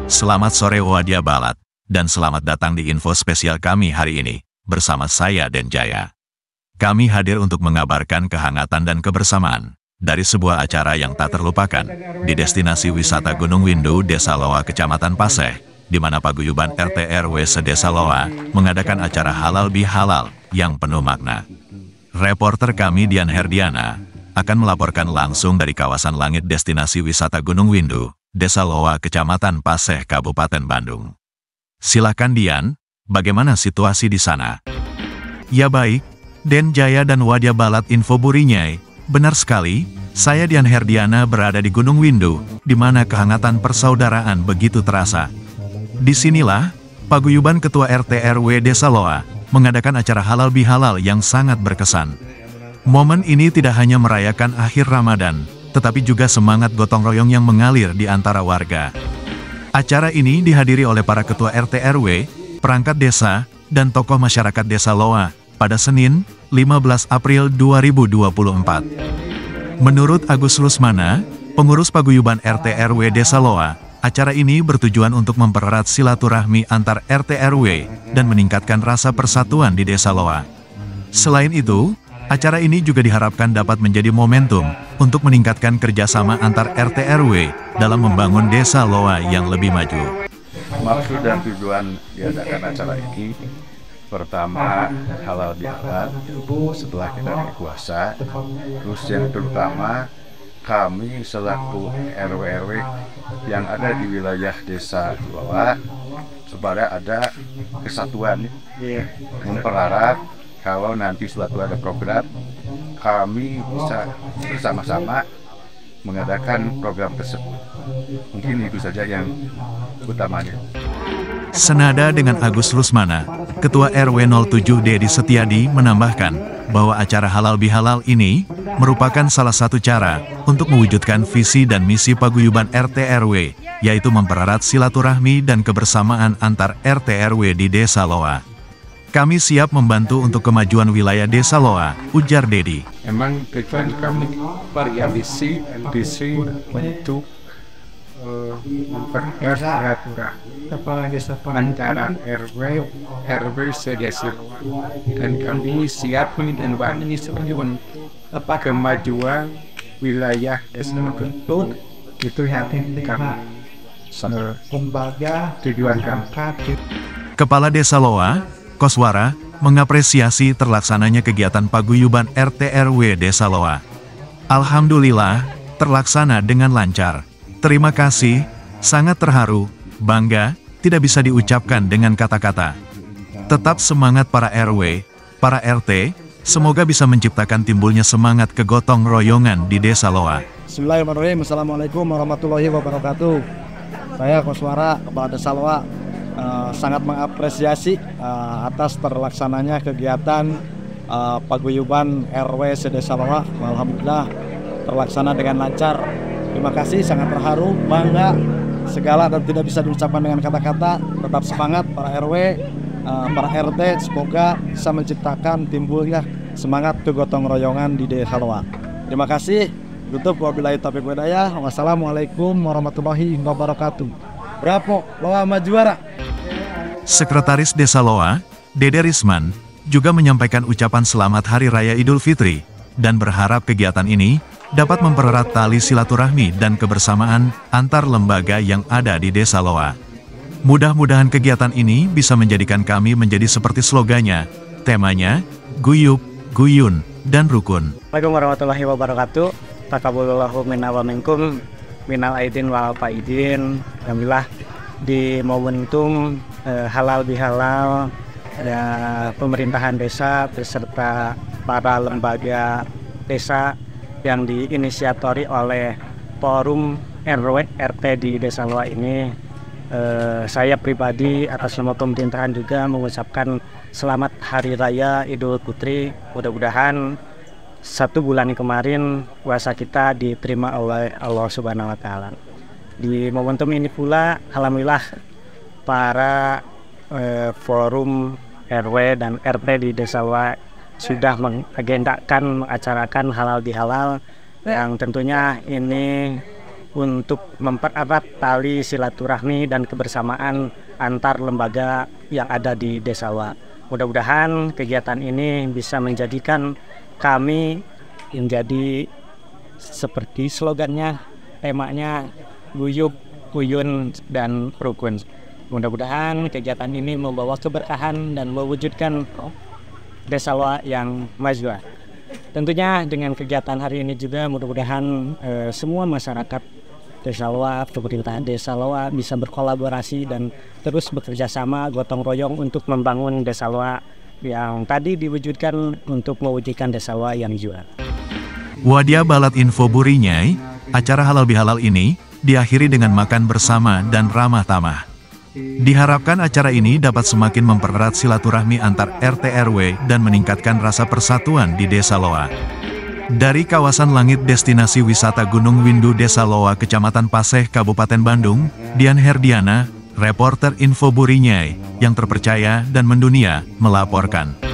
Selamat sore Wadia Balat, dan selamat datang di info spesial kami hari ini, bersama saya Den Jaya. Kami hadir untuk mengabarkan kehangatan dan kebersamaan dari sebuah acara yang tak terlupakan di destinasi wisata Gunung Windu, Desa Loa, Kecamatan Paseh, di mana paguyuban RT RW se-Desa Loa mengadakan acara halal bihalal yang penuh makna. Reporter kami Dian Herdiana akan melaporkan langsung dari kawasan langit destinasi wisata Gunung Windu, Desa Loa, Kecamatan Paseh, Kabupaten Bandung. Silakan Dian, bagaimana situasi di sana? Ya baik, Den Jaya dan Wadia Balat info burinyai. Benar sekali, saya Dian Herdiana berada di Gunung Windu, di mana kehangatan persaudaraan begitu terasa. Disinilah, paguyuban Ketua RT RW Desa Loa mengadakan acara halal bihalal yang sangat berkesan. Momen ini tidak hanya merayakan akhir Ramadan, tetapi juga semangat gotong royong yang mengalir di antara warga. Acara ini dihadiri oleh para ketua RT RW, perangkat desa, dan tokoh masyarakat Desa Loa pada Senin, 15 April 2024. Menurut Agus Rusmana, pengurus paguyuban RT RW Desa Loa, acara ini bertujuan untuk mempererat silaturahmi antar RT RW dan meningkatkan rasa persatuan di Desa Loa. Selain itu, acara ini juga diharapkan dapat menjadi momentum untuk meningkatkan kerjasama antar RT RW dalam membangun Desa Loa yang lebih maju. Maksud dan tujuan diadakan acara ini, pertama halal bihalal setelah kita berpuasa, terus yang terutama kami selaku RW-RW yang ada di wilayah Desa Loa supaya ada kesatuan, mempererat. Kalau nanti suatu ada program, kami bisa bersama-sama mengadakan program tersebut. Mungkin itu saja yang utamanya. Senada dengan Agus Rusmana, Ketua RW 07 Dedi Setiadi menambahkan bahwa acara halal bihalal ini merupakan salah satu cara untuk mewujudkan visi dan misi paguyuban RT RW, yaitu mempererat silaturahmi dan kebersamaan antar RT RW di Desa Loa. Kami siap membantu untuk kemajuan wilayah Desa Loa, ujar Dedi. Emang tujuan kami variasi untuk memperkerat antara RW se-Desa, dan kami siap menindaklanjuti sebelum kemajuan wilayah Desa Loa. Itu yang kami tujuan kami. Kepala Desa Loa, Koswara, mengapresiasi terlaksananya kegiatan paguyuban RT RW Desa Loa. Alhamdulillah, terlaksana dengan lancar. Terima kasih, sangat terharu, bangga, tidak bisa diucapkan dengan kata-kata. Tetap semangat para RW, para RT, semoga bisa menciptakan timbulnya semangat kegotong royongan di Desa Loa. Bismillahirrahmanirrahim. Assalamualaikum warahmatullahi wabarakatuh. Saya Koswara, Kepala Desa Loa, sangat mengapresiasi atas terlaksananya kegiatan paguyuban RW se-Desa Loa. Alhamdulillah terlaksana dengan lancar. Terima kasih, sangat terharu, bangga, segala dan tidak bisa diucapkan dengan kata-kata. Tetap semangat para RW, para RT, semoga bisa menciptakan timbulnya semangat kegotong royongan di Desa Loa. Terima kasih. Tutup wabillahi taufiq walhidayah. Wassalamualaikum warahmatullahi wabarakatuh. Bravo, Loa maju juara. Sekretaris Desa Loa, Dede Risman, juga menyampaikan ucapan selamat Hari Raya Idul Fitri, dan berharap kegiatan ini dapat mempererat tali silaturahmi dan kebersamaan antar lembaga yang ada di Desa Loa. Mudah-mudahan kegiatan ini bisa menjadikan kami menjadi seperti slogannya, temanya, guyub, guyun, dan rukun. Assalamualaikum warahmatullahi wabarakatuh. Taqabbalallahu minna wa minkum, minal aidin wal faidin. Alhamdulillah, di momentum halal bihalal pemerintahan desa beserta para lembaga desa yang diinisiatori oleh Forum RW RT di Desa Loa ini, saya pribadi atas nama pemerintahan juga mengucapkan selamat Hari Raya Idul Fitri. Mudah-mudahan 1 bulan kemarin puasa kita diterima oleh Allah Subhanahu wa Ta'ala. Di momentum ini pula, alhamdulillah para forum RW dan RT di Desa Loa sudah mengagendakan, mengacarakan halal bihalal yang tentunya ini untuk mempererat tali silaturahmi dan kebersamaan antar lembaga yang ada di Desa Loa. Mudah-mudahan kegiatan ini bisa menjadikan kami menjadi seperti slogannya, temanya guyub, uyun, dan rukun. Mudah-mudahan kegiatan ini membawa keberkahan dan mewujudkan Desa Loa yang maju. Tentunya dengan kegiatan hari ini juga mudah-mudahan semua masyarakat Desa Loa, pemerintahan Desa Loa bisa berkolaborasi dan terus bekerja sama gotong royong untuk membangun Desa Loa yang tadi diwujudkan untuk mewujudkan Desa Loa yang jual. Wadia Balat Info Burinyai, acara halal bihalal ini diakhiri dengan makan bersama dan ramah tamah. Diharapkan acara ini dapat semakin mempererat silaturahmi antar RT RW dan meningkatkan rasa persatuan di Desa Loa. Dari kawasan langit destinasi wisata Gunung Windu Desa Loa, Kecamatan Paseh, Kabupaten Bandung, Dian Herdiana, reporter Info Burinyai, yang terpercaya dan mendunia, melaporkan.